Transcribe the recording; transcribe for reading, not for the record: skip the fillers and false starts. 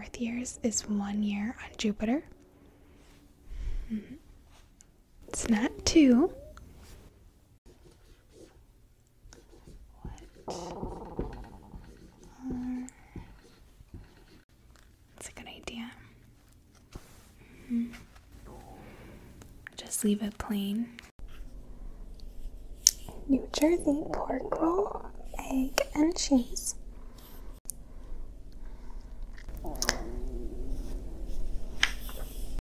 Earth years is 1 year on Jupiter. It's not 2. That's a good idea. Just leave it plain. New Jersey pork roll, egg, and cheese.